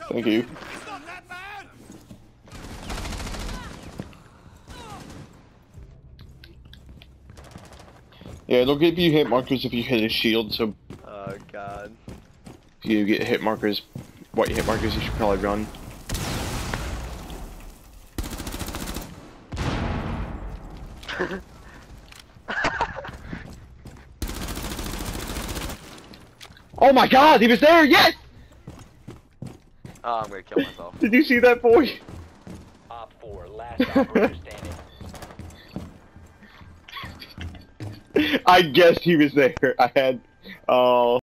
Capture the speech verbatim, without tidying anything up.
Thank you. Yeah, they'll give you hit markers if you hit a shield, so Oh god. if you get hit markers, white hit markers, you should probably run. Oh my god, he was there, yes! Oh, I'm gonna kill myself. Did you see that boy? Op four, last operator standing. I guessed he was there. I had, oh.